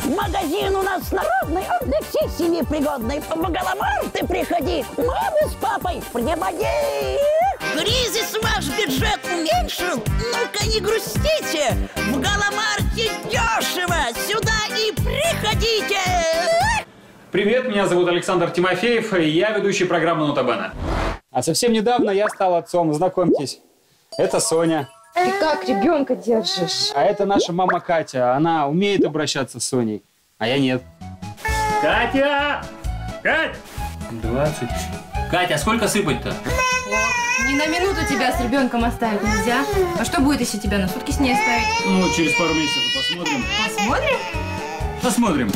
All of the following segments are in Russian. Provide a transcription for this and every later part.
Магазин у нас народный, он для всей семьи пригодный. В Галамарт ты приходи, мамы с папой приводи. Кризис ваш бюджет уменьшил? Ну-ка не грустите, в Галамарте дешево, сюда и приходите. Привет, меня зовут Александр Тимофеев, и я ведущий программы «Нота Бene». А совсем недавно я стал отцом, знакомьтесь, это Соня. Ты как ребенка держишь? А это наша мама Катя, она умеет обращаться с Соней, а я нет. Катя! Кать! 20. Катя, а сколько сыпать-то? Ни на минуту тебя с ребенком оставить нельзя. А что будет, если тебя на сутки с ней оставить? Ну, через пару месяцев посмотрим. Посмотрим? Посмотрим.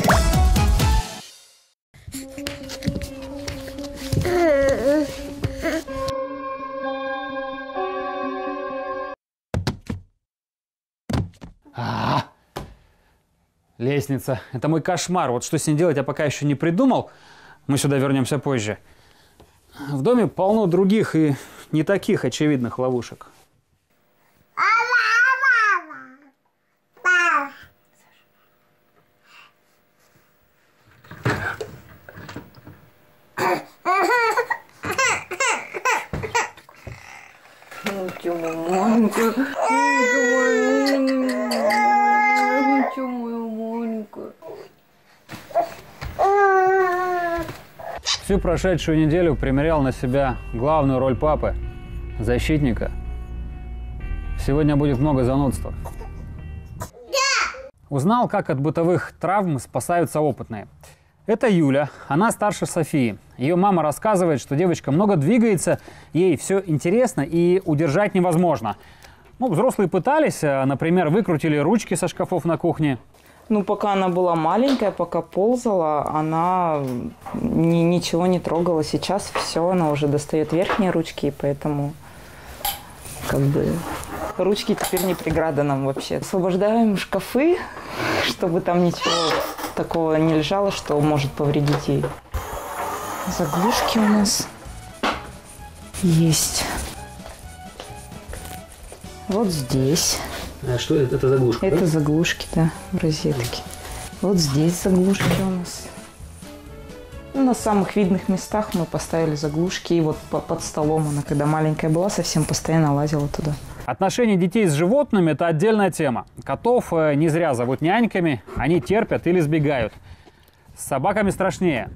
Лестница. Это мой кошмар. Вот что с ней делать, я пока еще не придумал. Мы сюда вернемся позже. В доме полно других и не таких очевидных ловушек. Всю прошедшую неделю примерял на себя главную роль папы, защитника. Сегодня будет много занудства. Узнал, как от бытовых травм спасаются опытные. Это Юля, она старше Софии. Ее мама рассказывает, что девочка много двигается, ей все интересно и удержать невозможно. Ну, взрослые пытались, например, выкрутили ручки со шкафов на кухне. Ну, пока она была маленькая, пока ползала, она ничего не трогала. Сейчас все, она уже достает верхние ручки, и поэтому как бы ручки теперь не преграда нам вообще. Освобождаем шкафы, чтобы там ничего такого не лежало, что может повредить ей. Заглушки у нас есть. Вот здесь. А что это заглушка? Это заглушки, да, в розетке. Вот здесь заглушки у нас. Ну, на самых видных местах мы поставили заглушки. И вот под столом она, когда маленькая была, совсем постоянно лазила туда. Отношения детей с животными – это отдельная тема. Котов не зря зовут няньками, они терпят или сбегают. С собаками страшнее.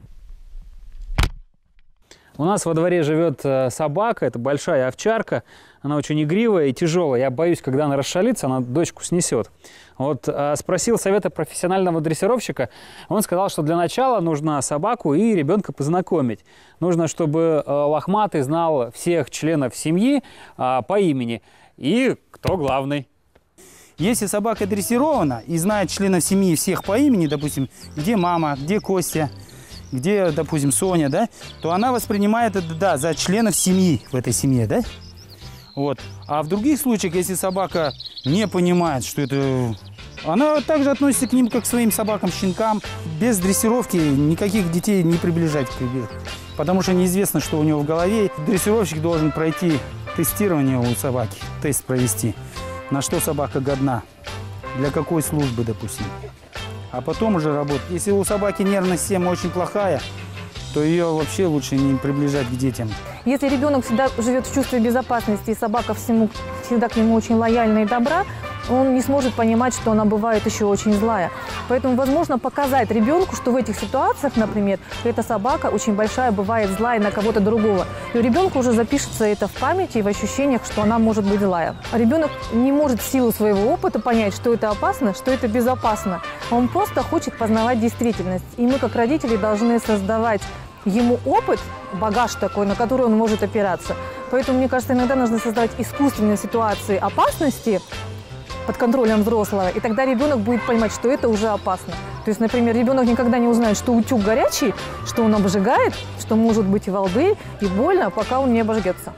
У нас во дворе живет собака, это большая овчарка. Она очень игривая и тяжелая. Я боюсь, когда она расшалится, она дочку снесет. Вот спросил совета профессионального дрессировщика. Он сказал, что для начала нужно собаку и ребенка познакомить. Нужно, чтобы лохматый знал всех членов семьи по имени и кто главный. Если собака дрессирована и знает членов семьи всех по имени, допустим, где мама, где Костя, где, допустим, Соня, да, то она воспринимает это, да, за членов семьи в этой семье, да. Вот. А в других случаях, если собака не понимает, что это... Она также относится к ним, как к своим собакам, щенкам. Без дрессировки никаких детей не приближать к себе. Потому что неизвестно, что у него в голове. Дрессировщик должен пройти тестирование у собаки, тест провести, на что собака годна, для какой службы, допустим. А потом уже работать. Если у собаки нервная система очень плохая, то ее вообще лучше не приближать к детям. Если ребенок всегда живет в чувстве безопасности, и собака всегда к нему очень лояльна и добра, он не сможет понимать, что она бывает еще очень злая. Поэтому возможно показать ребенку, что в этих ситуациях, например, эта собака очень большая бывает злая на кого-то другого. И у ребенка уже запишется это в памяти и в ощущениях, что она может быть злая. А ребенок не может в силу своего опыта понять, что это опасно, что это безопасно. Он просто хочет познавать действительность. И мы, как родители, должны создавать ему опыт, багаж такой, на который он может опираться. Поэтому, мне кажется, иногда нужно создавать искусственные ситуации опасности под контролем взрослого, и тогда ребенок будет понимать, что это уже опасно. То есть, например, ребенок никогда не узнает, что утюг горячий, что он обжигает, что может быть и волдырь, и больно, пока он не обожгется.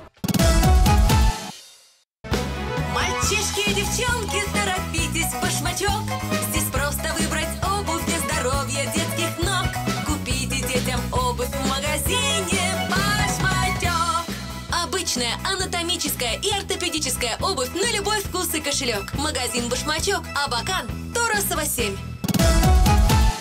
Мальчишки и девчонки, торопитесь в башмачок. Здесь просто выбрать обувь для здоровья детских ног. Купите детям обувь в магазине «Башмачок». Обычная, анатомическая и ортопедическая обувь на любой вкус и кошелек. Магазин «Башмачок», Абакан, Торосова 7.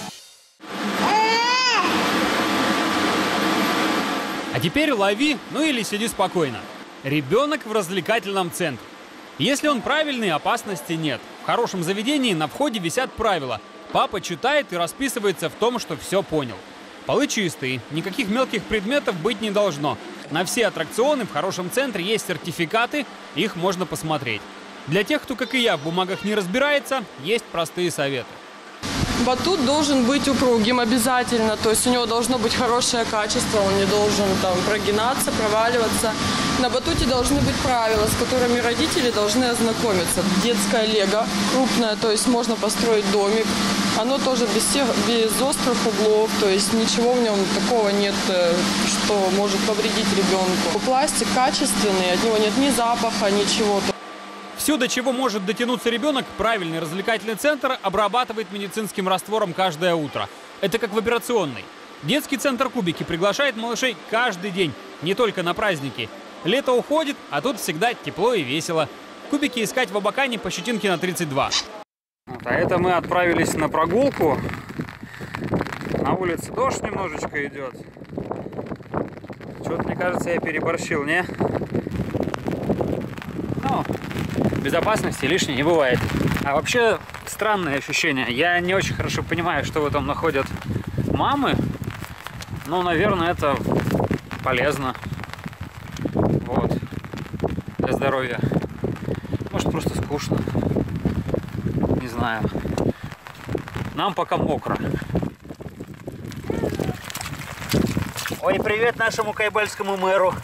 теперь лови, ну или сиди спокойно. Ребенок в развлекательном центре. Если он правильный, опасности нет. В хорошем заведении на входе висят правила. Папа читает и расписывается в том, что все понял. Полы чистые, никаких мелких предметов быть не должно. На все аттракционы в хорошем центре есть сертификаты, их можно посмотреть. Для тех, кто, как и я, в бумагах не разбирается, есть простые советы. Батут должен быть упругим обязательно, то есть у него должно быть хорошее качество, он не должен там прогинаться, проваливаться. На батуте должны быть правила, с которыми родители должны ознакомиться. Детское лего крупное, то есть можно построить домик. Оно тоже без острых углов, то есть ничего в нем такого нет, что может повредить ребенку. Пластик качественный, от него нет ни запаха, ничего. Все, до чего может дотянуться ребенок, правильный развлекательный центр обрабатывает медицинским раствором каждое утро. Это как в операционной. Детский центр «Кубики» приглашает малышей каждый день, не только на праздники. Лето уходит, а тут всегда тепло и весело. Кубики искать в Абакане по Щетинкина 32. А это мы отправились на прогулку. На улице дождь немножечко идет. Что-то, мне кажется, я переборщил, не? Ну, безопасности лишней не бывает. А вообще странное ощущение. Я не очень хорошо понимаю, что в этом находят мамы. Но, наверное, это полезно. Вот. Для здоровья. Может, просто скучно. Не знаю. Нам пока мокро. Ой, привет нашему кайбельскому мэру.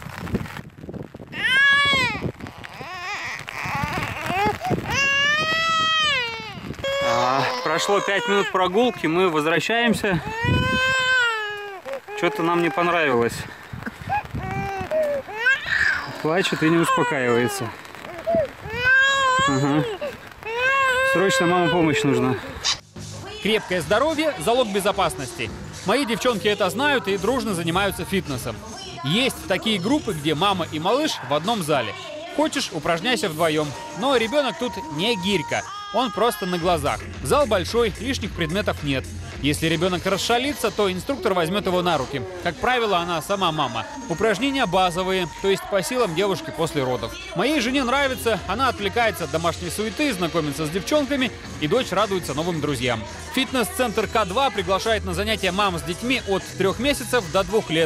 Прошло 5 минут прогулки, мы возвращаемся. Что-то нам не понравилось. Плачет и не успокаивается. Ага. Срочно мама помощь нужна. Крепкое здоровье – залог безопасности. Мои девчонки это знают и дружно занимаются фитнесом. Есть такие группы, где мама и малыш в одном зале. Хочешь – упражняйся вдвоем. Но ребенок тут не гирька. Он просто на глазах. Зал большой, лишних предметов нет. Если ребенок расшалится, то инструктор возьмет его на руки. Как правило, она сама мама. Упражнения базовые, то есть по силам девушки после родов. Моей жене нравится, она отвлекается от домашней суеты, знакомится с девчонками, и дочь радуется новым друзьям. Фитнес-центр К2 приглашает на занятия мам с детьми от 3 месяцев до 2 лет.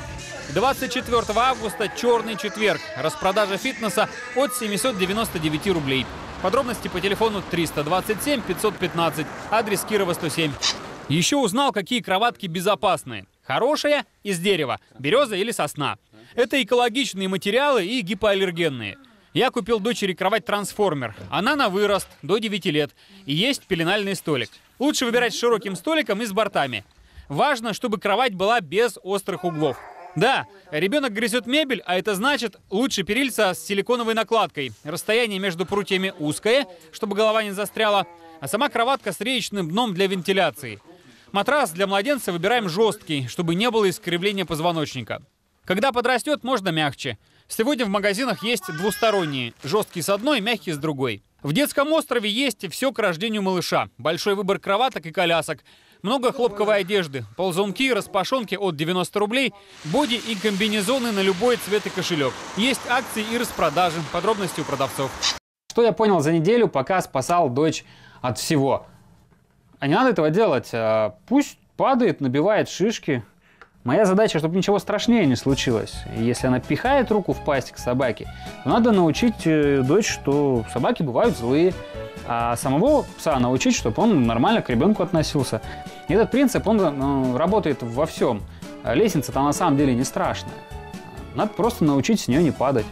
24 августа – черный четверг. Распродажа фитнеса от 799 рублей. Подробности по телефону 327 515, адрес Кирова 107. Еще узнал, какие кроватки безопасные. Хорошая – из дерева, береза или сосна. Это экологичные материалы и гипоаллергенные. Я купил дочери кровать-трансформер. Она на вырост, до 9 лет. И есть пеленальный столик. Лучше выбирать с широким столиком и с бортами. Важно, чтобы кровать была без острых углов. Да, ребенок грызет мебель, а это значит лучше перильца с силиконовой накладкой. Расстояние между прутьями узкое, чтобы голова не застряла, а сама кроватка с реечным дном для вентиляции. Матрас для младенца выбираем жесткий, чтобы не было искривления позвоночника. Когда подрастет, можно мягче. Сегодня в магазинах есть двусторонние, жесткий с одной, мягкий с другой. В детском острове есть все к рождению малыша. Большой выбор кроваток и колясок. Много хлопковой одежды, ползунки, распашонки от 90 рублей, боди и комбинезоны на любой цвет и кошелек. Есть акции и распродажи, подробности у продавцов. Что я понял за неделю, пока спасал дочь от всего? А не надо этого делать. Пусть падает, набивает шишки. Моя задача, чтобы ничего страшнее не случилось. И если она пихает руку в пасть к собаке, то надо научить дочь, что собаки бывают злые. А самого пса научить, чтобы он нормально к ребенку относился. И этот принцип, он работает во всем. Лестница-то на самом деле не страшная. Надо просто научить с нее не падать.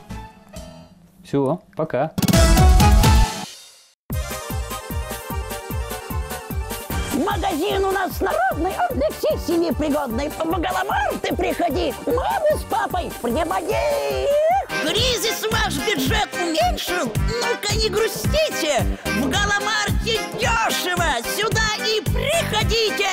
Все, пока. Магазин у нас народный, для всей семьи пригодный. В Галамар ты приходи, маму с папой приводи. Кризис ваш бюджет уменьшил? Ну-ка не грустите, в Галамарте дешево, сюда и приходите.